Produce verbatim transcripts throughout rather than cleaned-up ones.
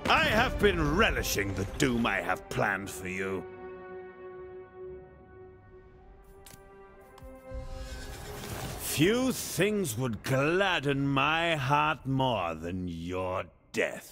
I have been relishing the doom I have planned for you. Few things would gladden my heart more than your death.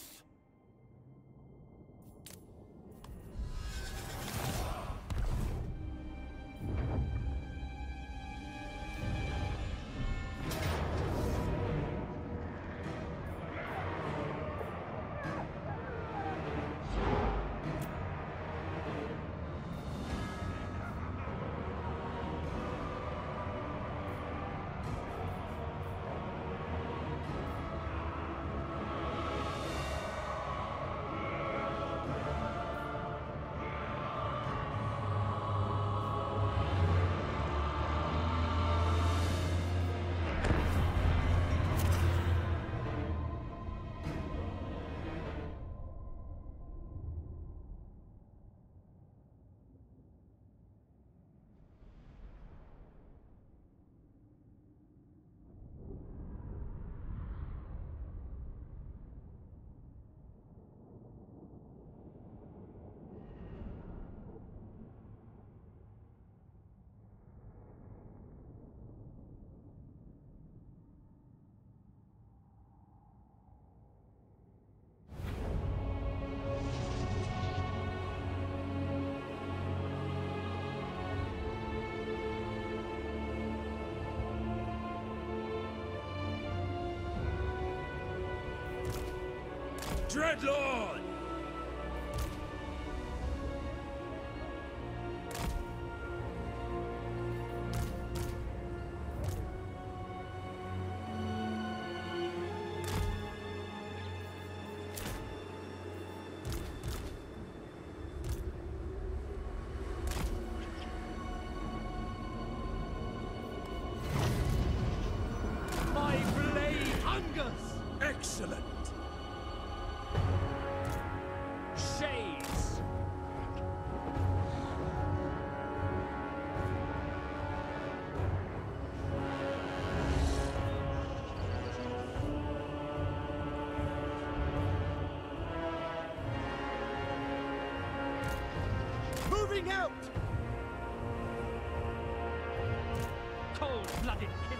Dreadlord! My blade hungers! Excellent! Shades! Moving out! Cold-blooded killer!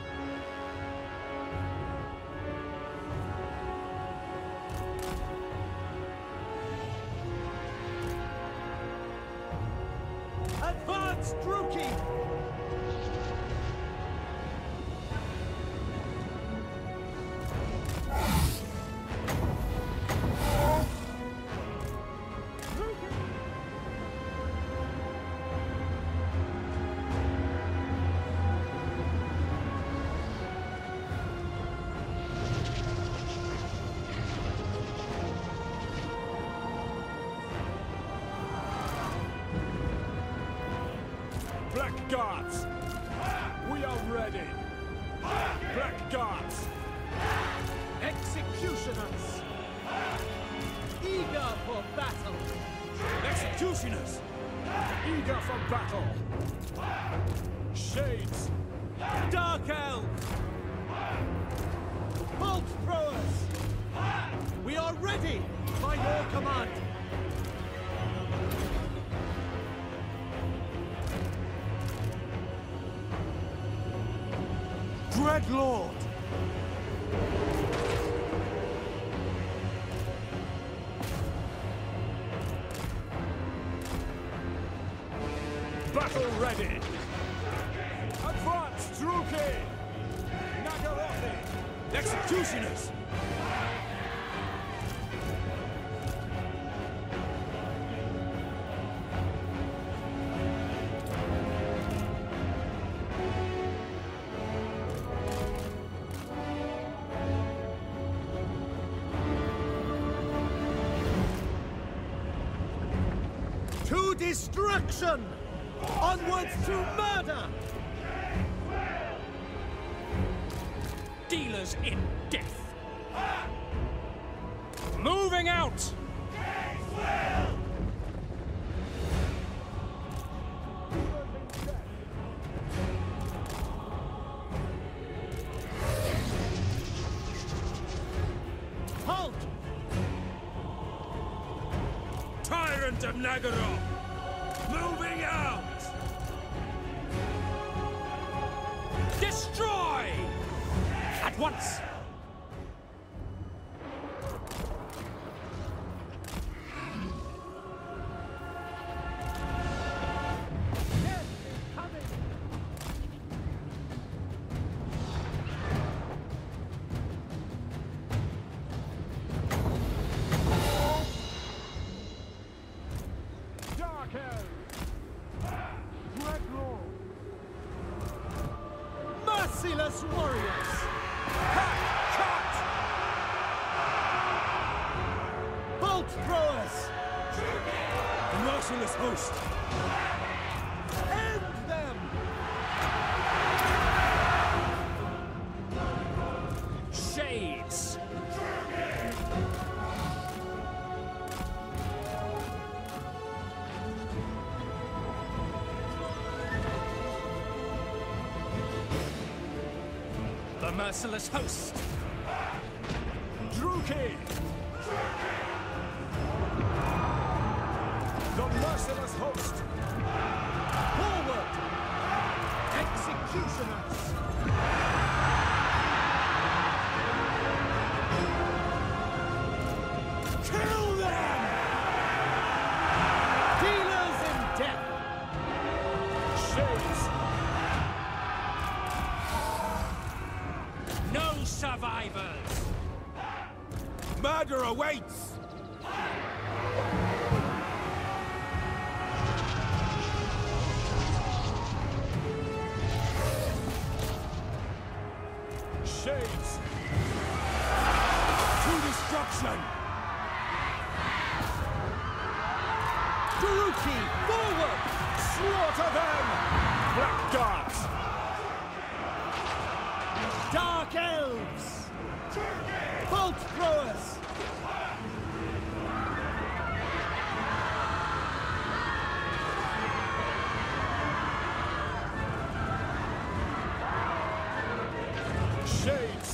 Advance, Druki! Black Guards! We are ready! Black Guards! Executioners! Eager for battle! Executioners! Eager for battle! Shades! Dark Elves! Bolt throwers! We are ready by your command! Dreadlord! Battle ready! Advance, Druki! Nagarothi! Executioners! To destruction! Onwards to murder! Dealers in death! Moving out! Halt! Remnant of Naggaroth! Moving out! Destroy! At once! Merciless warriors! Hack! Cut! Bolt throwers! The merciless host! End them! Shades! The merciless host! Druki! The merciless host! Forward! Executioners! Kill them! Dealers in death! Shades! No survivors! Murder awaits! Shades! To destruction! Druki, forward! Slaughter them! Black darts! Dark elves! Bolt throwers! Shades!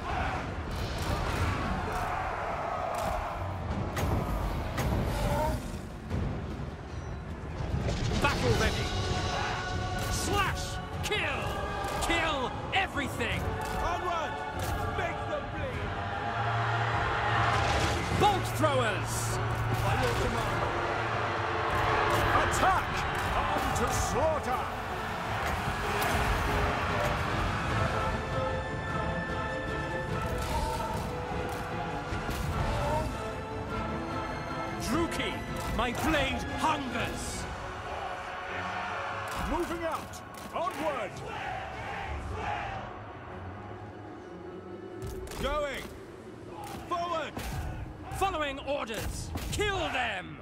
Battle ready! Slash! Kill! Kill everything! Onward! Make them bleed! Bolt throwers! By your command! Attack! On to slaughter! Druki, my blade hungers! Moving out! Onward! Going! Forward! Following orders! Kill them!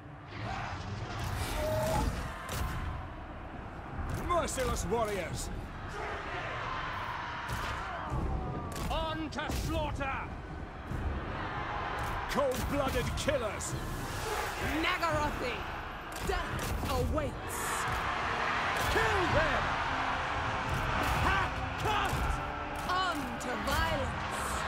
Merciless warriors! On to slaughter! Cold-blooded killers! Naggarothi! Death awaits! Kill them! Hack! Cut! On to violence!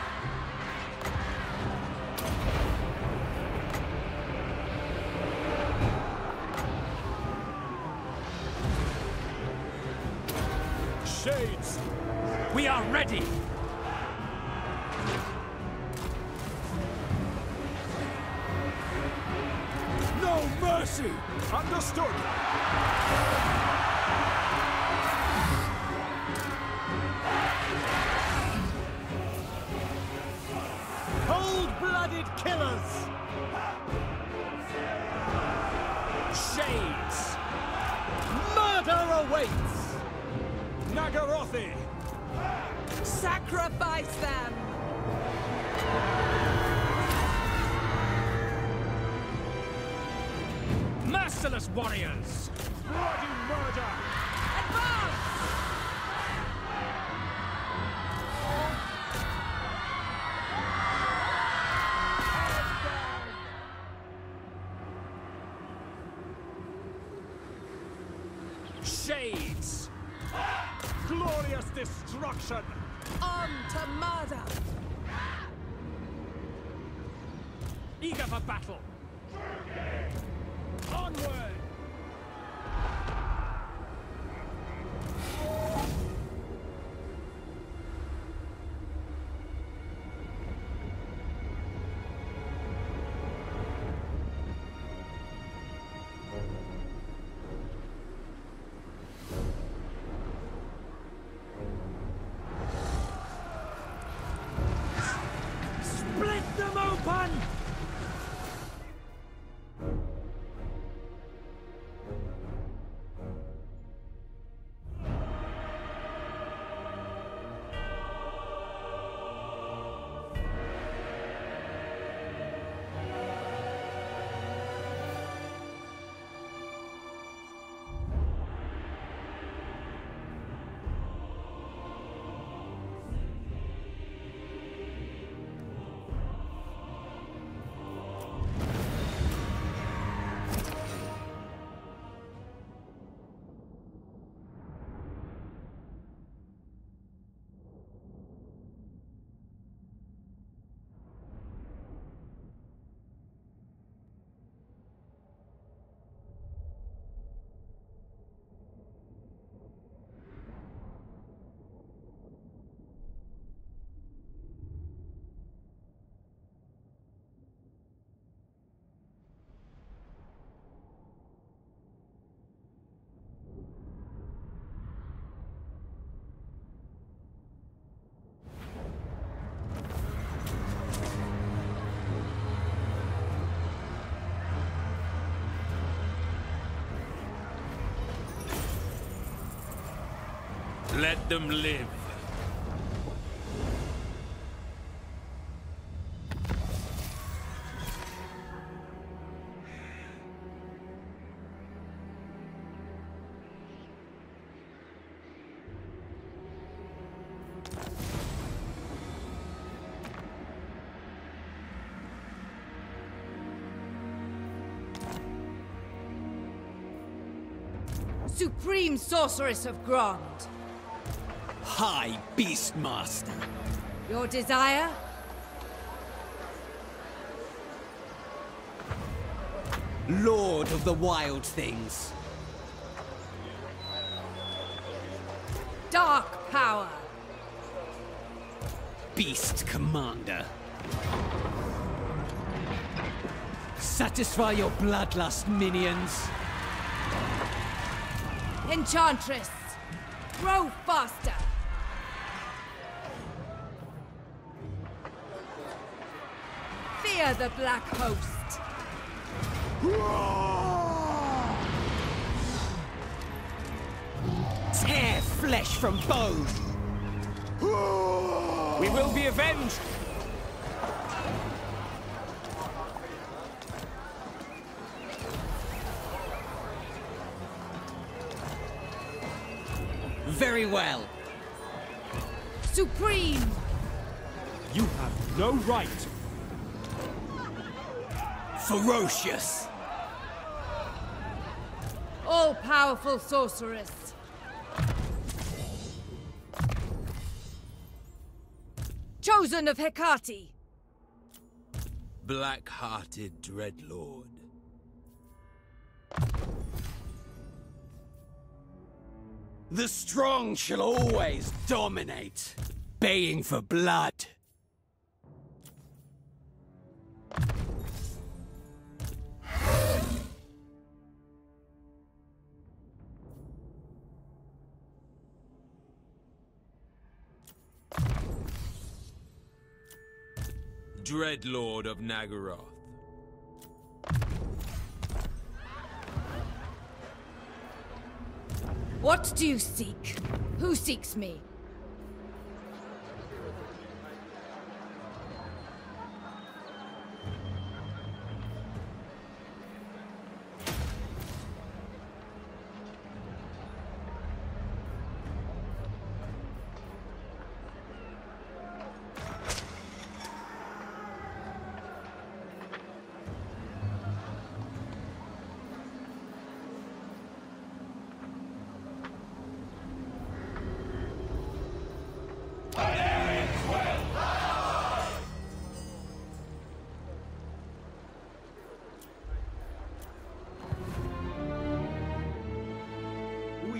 Shades! We are ready! No mercy! Understood! Cold-blooded killers! Shades! Murder awaits! Naggarothi! Sacrifice them! Merciless warriors! Bloody murder! Advance! Shades! Glorious destruction! On to murder! Eager for battle! Onward! Split them open! Let them live. Supreme Sorceress of Grond. High Beastmaster. Your desire? Lord of the Wild Things. Dark power. Beast Commander. Satisfy your bloodlust, minions. Enchantress. Grow faster. Fear the Black Host. Tear flesh from bone. We will be avenged. Very well. Supreme. You have no right. Ferocious. All-powerful sorceress. Chosen of Hecate. Black-hearted Dreadlord. The strong shall always dominate, baying for blood. Dreadlord of Nagaroth. What do you seek? Who seeks me?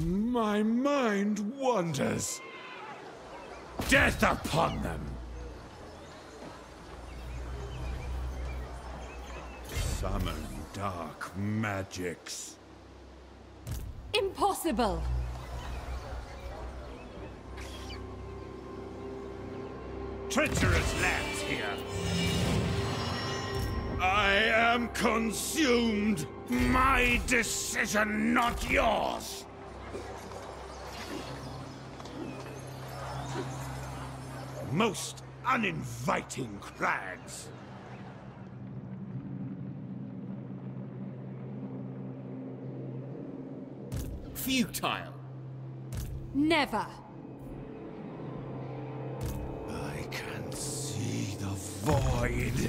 My mind wanders. Death upon them! Summon dark magics. Impossible! Treacherous lands here. I am consumed. My decision, not yours. Most uninviting crags. Futile. Never! I can see the void.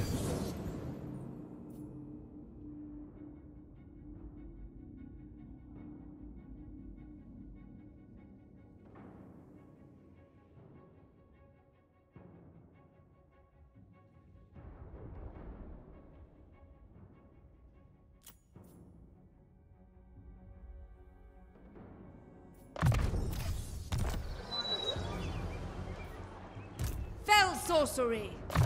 Fell sorcery!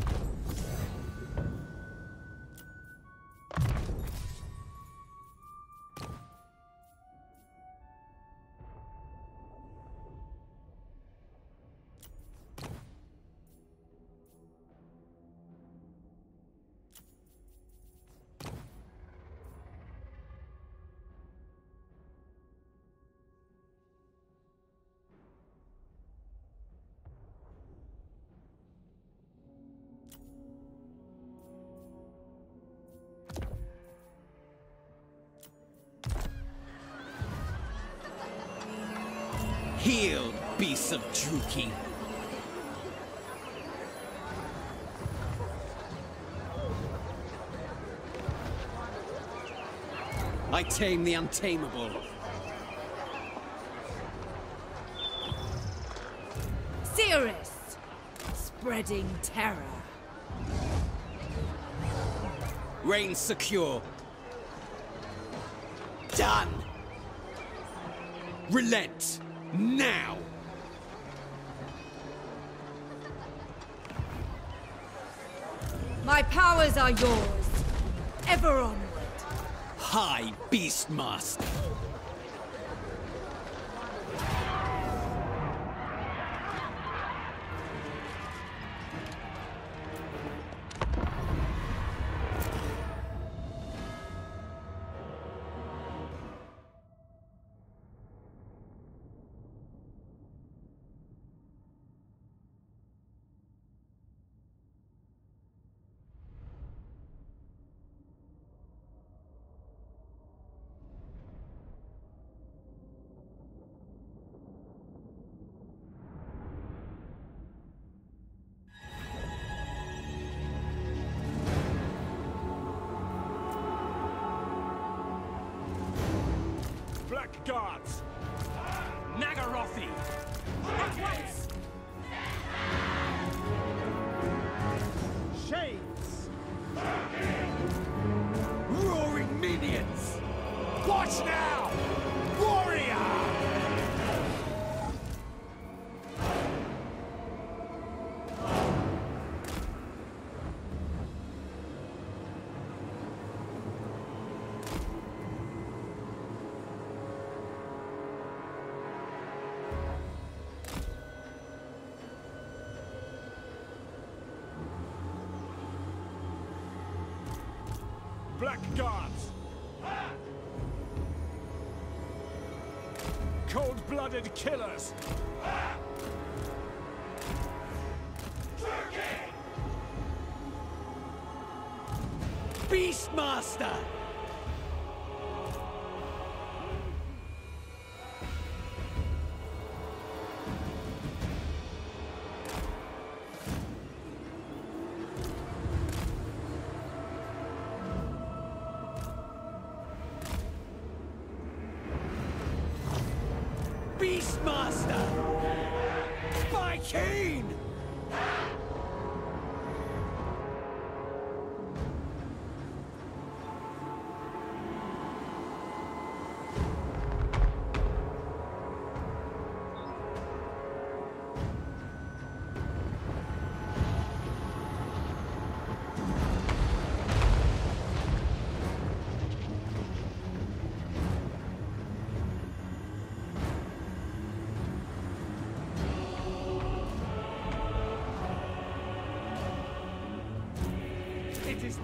Heal, beasts of Druki. I tame the untamable. Cirrus! Spreading terror. Reign secure. Done! Relent! Now! My powers are yours. Ever onward. High Beastmaster! Blackguards! Nagarothi! At once! Shades! Roaring minions! Watch now! Warrior! Blackguards! Cold-blooded killers! Beastmaster! Beastmaster! By Kane!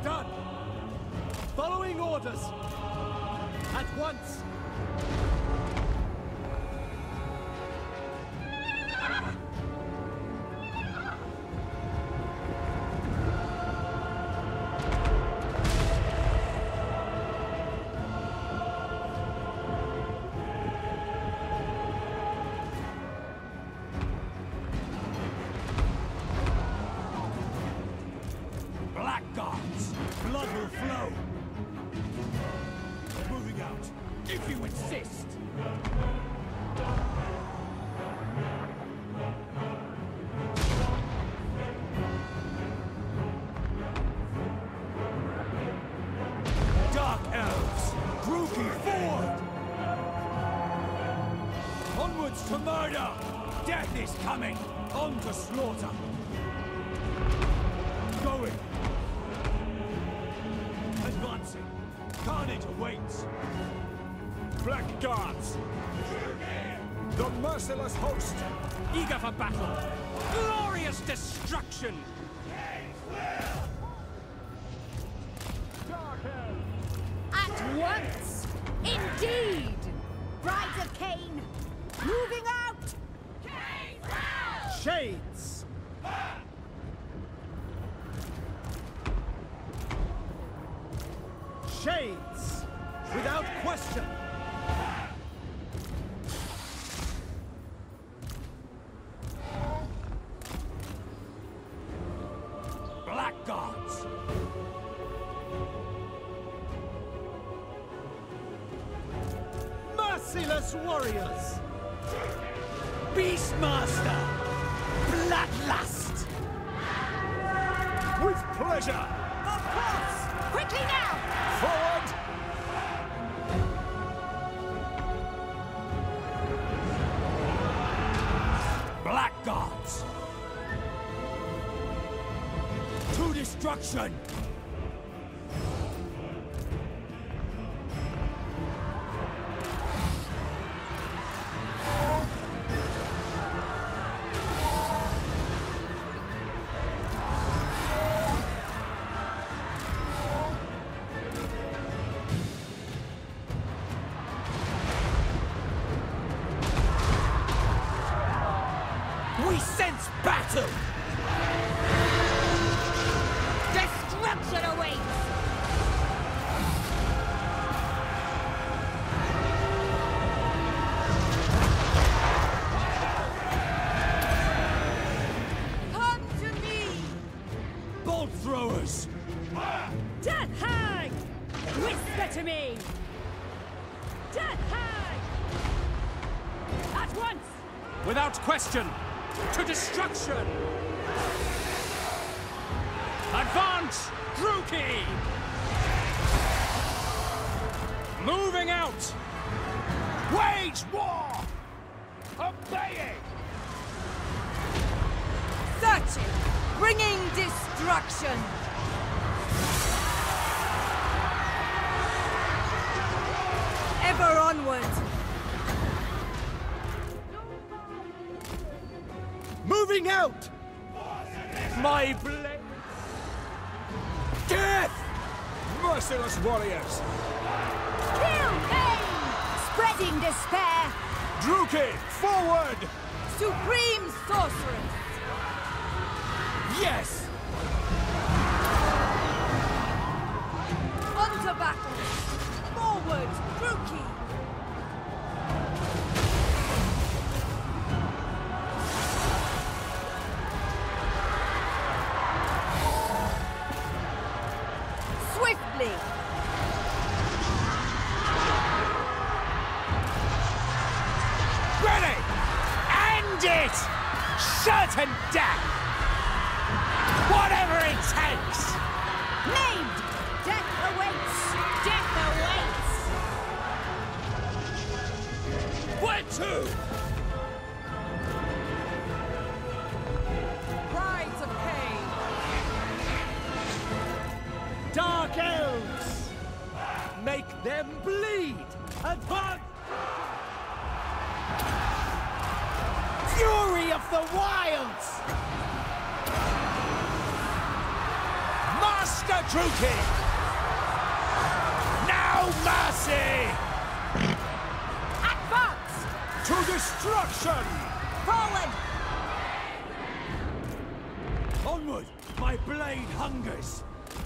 Done! Following orders! At once! Blackguards! Blood will flow! Moving out, if you insist! Dark Elves! Groupie forward! Onwards to murder! Death is coming! On to slaughter! Going! Advancing! Carnage awaits! Blackguards! The merciless host! Eager for battle! Glorious destruction! At once! Indeed! Brides of Cain, moving out! Shades! Shades! Without question! Blackguards! Merciless warriors! Beastmaster! Bloodlust! With pleasure! Of course! Quickly now! Forward! Blackguards! To destruction! We sense battle! Destruction awaits! Come to me! Bolt throwers! Death hang! Whisper to me! Death hang! At once! Without question! To destruction! Advance! Druki! Moving out! Wage war! Obeying! Searching! Bringing destruction! Ever onward! Moving out! My blade! Death! Merciless warriors! Kill pain! Spreading despair! Druki, forward! Supreme sorceress! Yes! On to battle! Forward, Druki! Swiftly! Ready! End it! Certain death! Whatever it takes! Named! Death awaits! Death awaits! Where to? Brides of Cain! Dark elves! Make them bleed! Advance! Fury of the wilds! My Master Druki! Now mercy! Advance! To destruction! Forward! Onward! My blade hungers!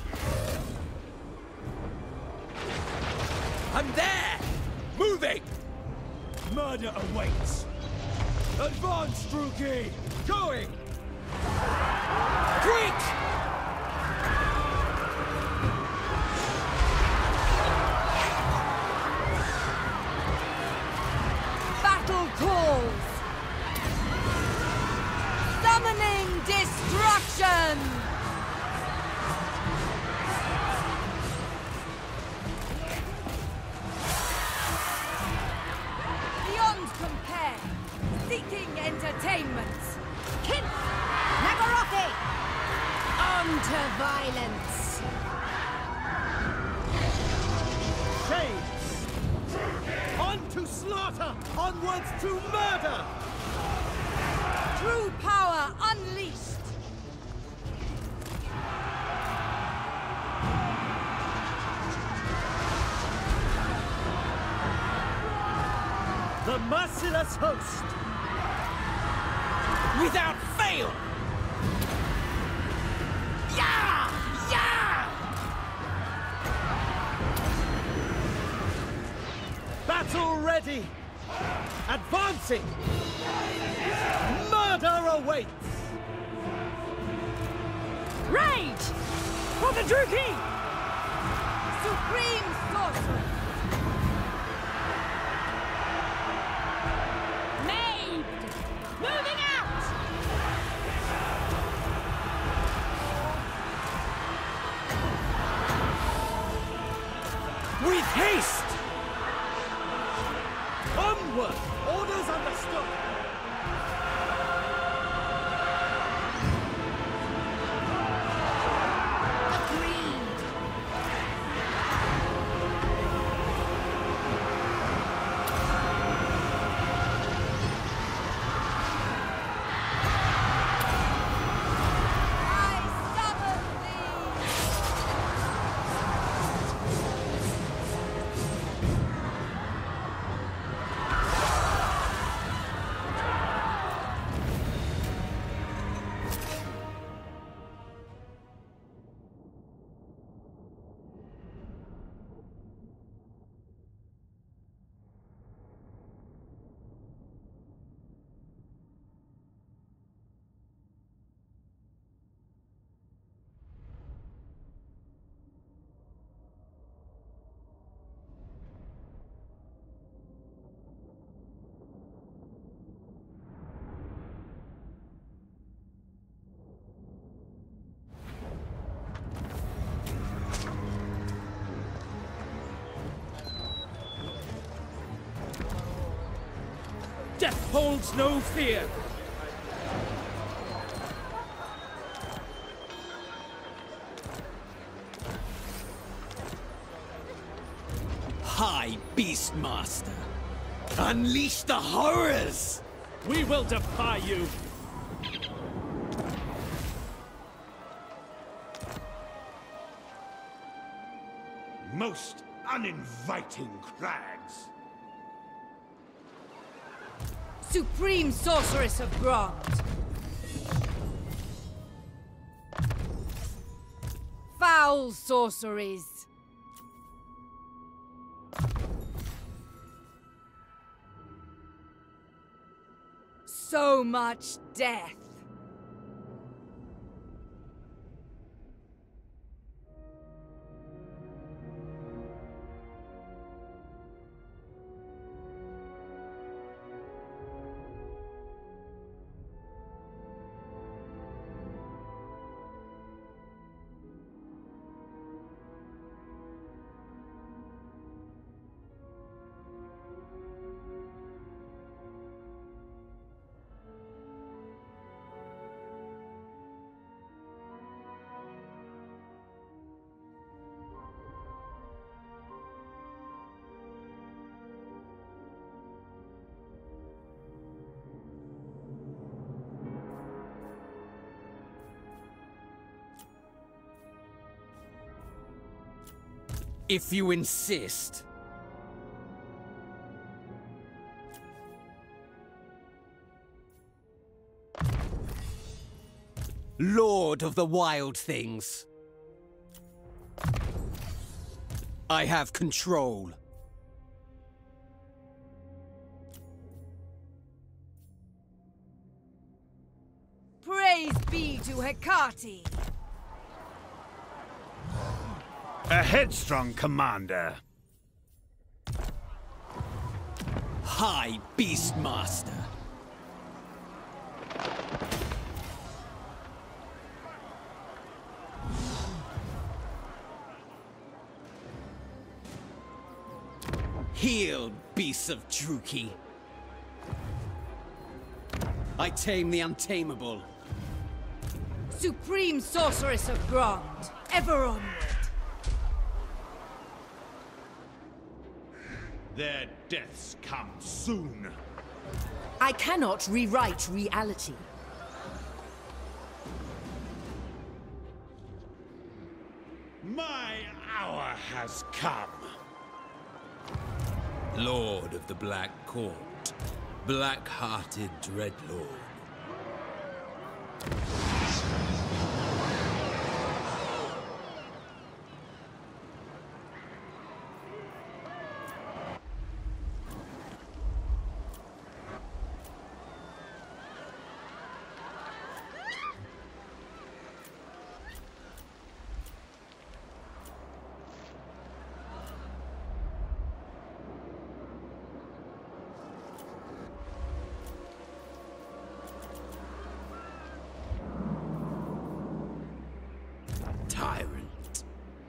I'm there! Moving! Murder awaits! Advance, Druki! Going! Quick! Battle calls! Summoning destruction! Beyond compare! Seeking entertainment! Kin! Nagoroki! On to violence! Shades! On to slaughter! Onwards to murder! True power unleashed! The merciless host! Without fail! Yeah! Yeah! Battle ready! Advancing! Murder awaits! Rage! For the Druki! Supreme sorcerer! Maved! Moving out! With haste! Onward! Orders understood! Agreed! I summon thee! Death holds no fear. High Beastmaster! Unleash the horrors! We will defy you! Most uninviting crags. Supreme sorceress of Grant! Foul sorceries! So much death! If you insist. Lord of the Wild Things. I have control. Praise be to Hecate! A headstrong commander. High Beastmaster. Heal, beasts of Druchii. I tame the untamable. Supreme Sorceress of Grond, ever onward. Their deaths come soon. I cannot rewrite reality. My hour has come. Lord of the Black Court, black-hearted Dreadlord. Tyrant.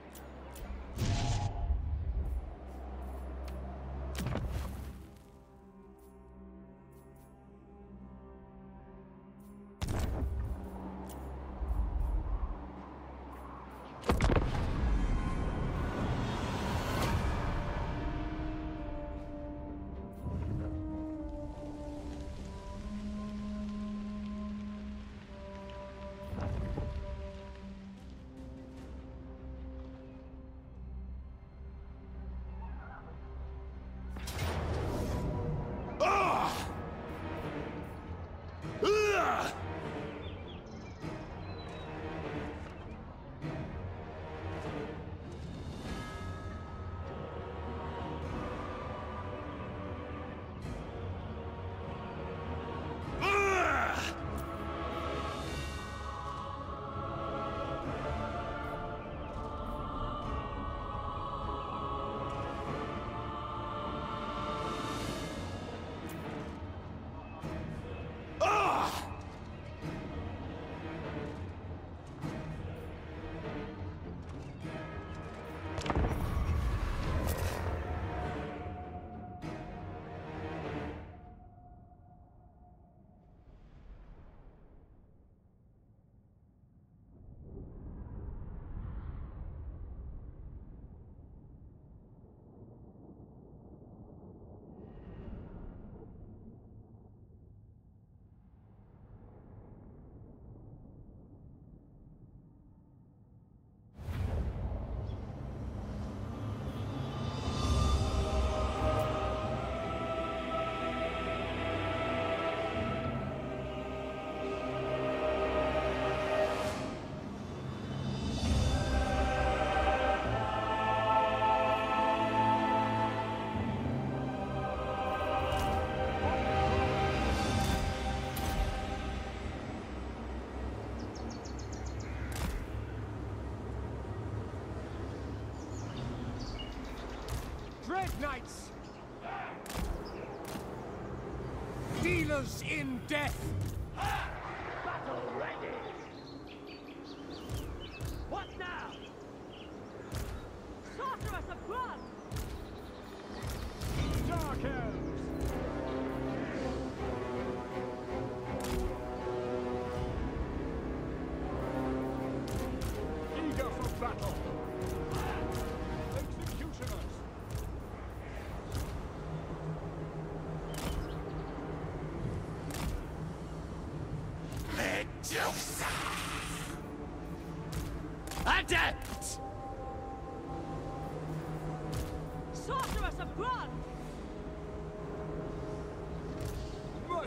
Dread Knights! Dealers in death! Battle ready! What now? Sorceress of Grond! Dark Elves! Eager for battle! Executioners! Adept!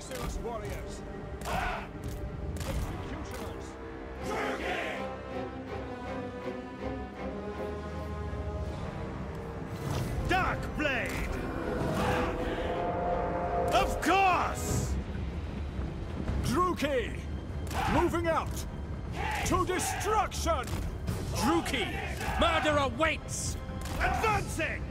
merciless warriors! Executioners! Dark Blade! Of course! Druki! Moving out! To destruction! Druki! Murder awaits! Advancing!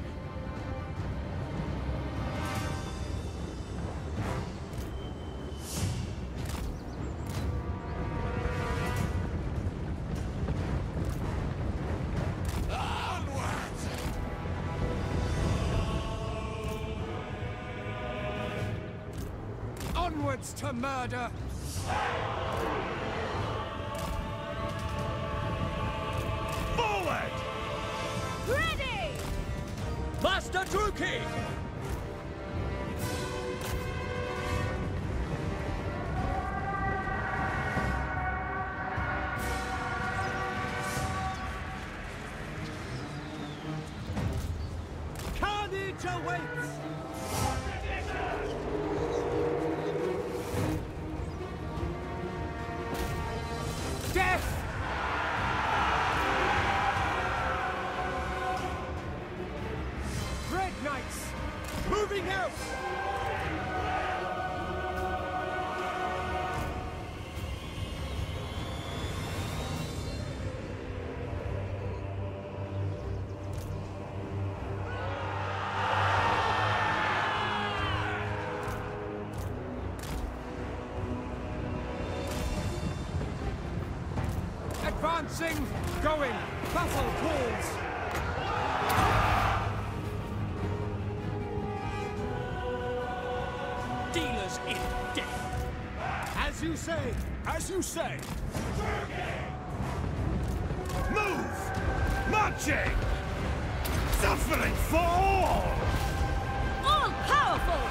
Onwards to murder! Forward! Ready! Master Druki! Carnage awaits! Death! Red Knights! Moving out! Advancing! Going! Battle calls! Dealers in death! As you say! As you say! Move! Marching! Suffering for all! All powerful!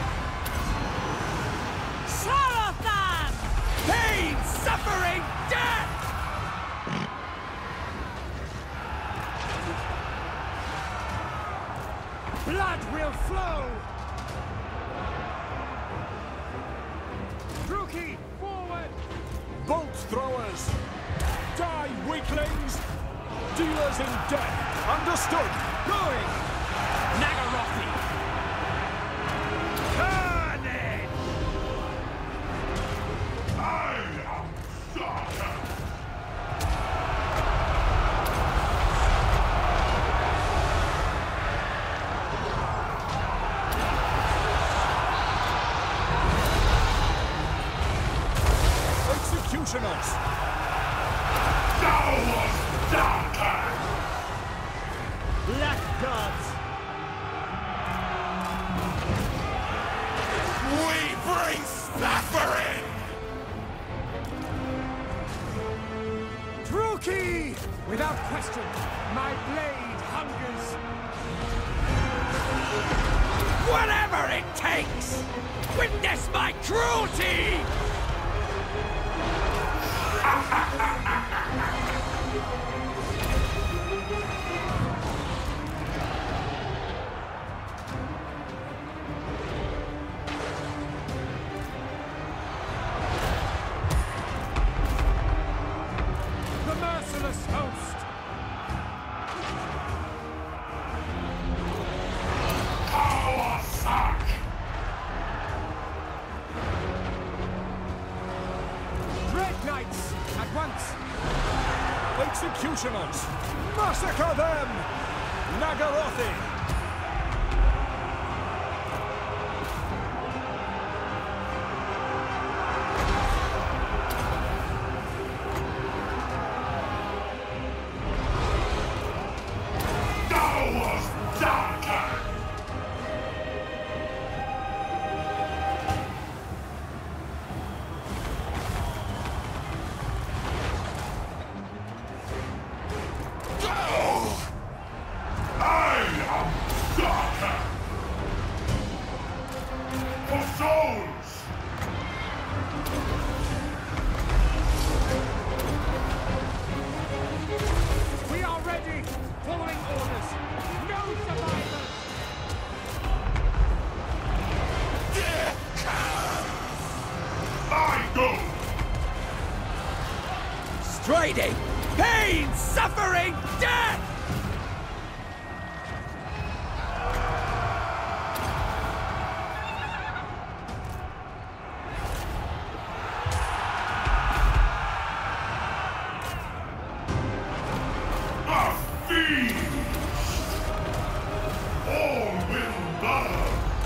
Sarathan! Pain! Suffering! Death! Blood will flow! Druki, forward! Bolt throwers! Die, weaklings! Dealers in death! Understood! Going! Nagarothi! Carnage! I am Satan! Executioners! Thou was darker! Blackguards! We bring suffering! Druki! Without question, my blade hungers! Whatever it takes! Witness my cruelty! The merciless host! Kawasaki! Red Knights, at once! Executioners! Massacre them! Nagarothi! Thou was darker! I am hiding? Pain, suffering, death! A fiend! All will burn!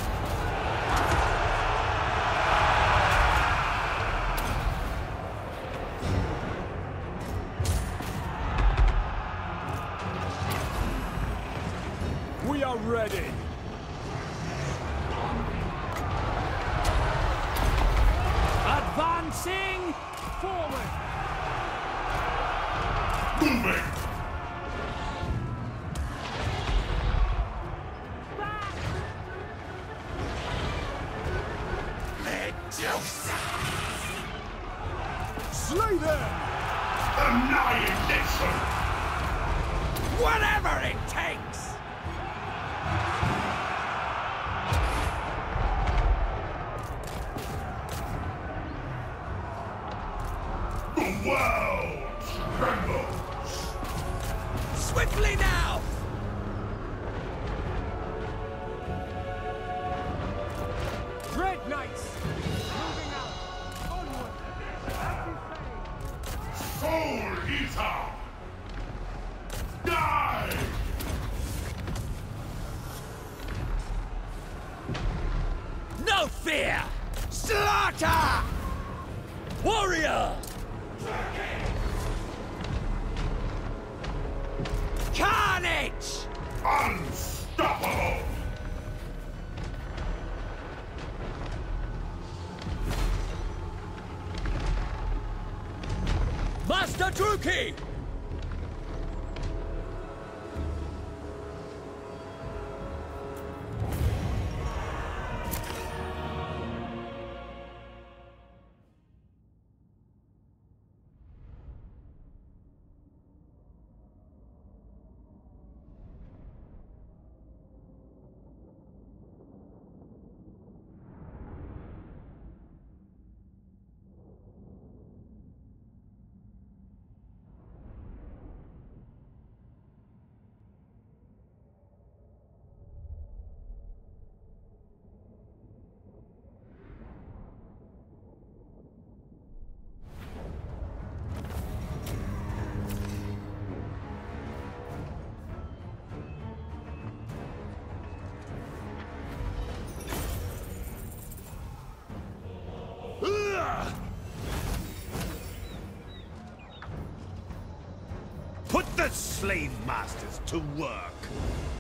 We are ready. Advancing forward. Moving! Medusa! Slay them! Annihilation! Whatever it takes! The world trembles! Swiftly now! Dread Knights! Moving out! Onward! As you say! Soul Eater! Die! No fear! Slaughter! Warrior! Carnage! Unstoppable! Master Druki! Put the slave masters to work!